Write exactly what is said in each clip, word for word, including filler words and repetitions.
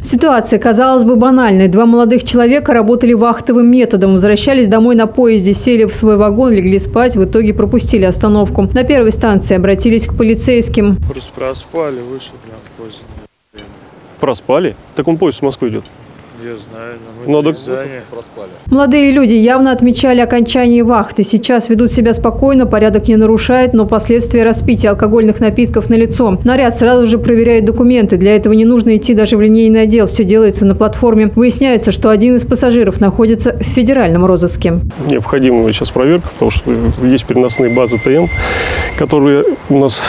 Ситуация, казалось бы, банальной. Два молодых человека работали вахтовым методом. Возвращались домой на поезде, сели в свой вагон, легли спать, в итоге пропустили остановку. На первой станции обратились к полицейским. Просто проспали, вышли прям поздно. Проспали? Так он поезд с Москвы идет. Я знаю, но мы Надо... проспали. Молодые люди явно отмечали окончание вахты. Сейчас ведут себя спокойно, порядок не нарушает, но последствия распития алкогольных напитков налицо. Наряд сразу же проверяет документы. Для этого не нужно идти даже в линейный отдел. Все делается на платформе. Выясняется, что один из пассажиров находится в федеральном розыске. Необходима сейчас проверка, потому что есть переносные базы ТМ, которые у нас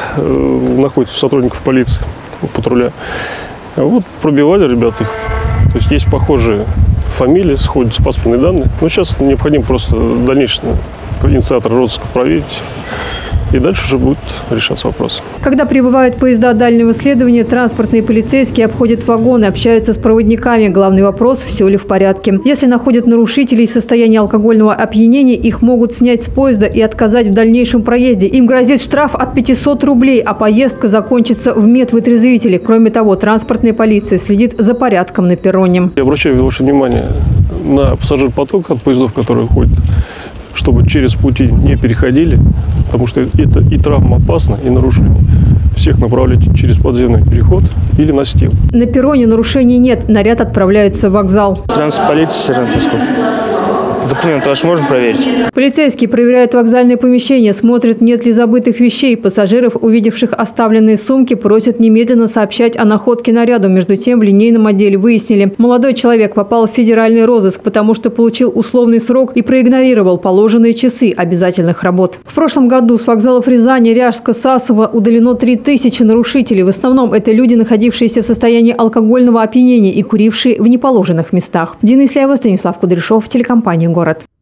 э, находятся у сотрудников полиции, у патруля. А вот пробивали ребята их. То есть есть похожие фамилии, сходятся паспортные данные. Но сейчас необходимо просто дальнейший инициатор розыска проверить. И дальше уже будет решаться вопрос. Когда прибывают поезда дальнего следования, транспортные полицейские обходят вагоны, общаются с проводниками. Главный вопрос – все ли в порядке. Если находят нарушителей в состоянии алкогольного опьянения, их могут снять с поезда и отказать в дальнейшем проезде. Им грозит штраф от пятисот рублей, а поездка закончится в медвытрезвителе. Кроме того, транспортная полиция следит за порядком на перроне. Я обращаю ваше внимание на пассажир-поток от поездов, которые уходят, чтобы через пути не переходили, потому что это и травма опасна, и нарушение. Всех направлять через подземный переход или настил. На перроне нарушений нет. Наряд отправляется в вокзал. Транспортная полиция, сержант Песков. Документы ваши можно проверить? Полицейские проверяют вокзальные помещения, смотрят, нет ли забытых вещей. Пассажиров, увидевших оставленные сумки, просят немедленно сообщать о находке наряду. Между тем, в линейном отделе выяснили, молодой человек попал в федеральный розыск, потому что получил условный срок и проигнорировал положенные часы обязательных работ. В прошлом году с вокзалов Рязани, Ряжска, Сасово удалено три тысячи нарушителей. В основном это люди, находившиеся в состоянии алкогольного опьянения и курившие в неположенных местах. Дина Исляева, Станислав Кудряшов, телекомпания «Город».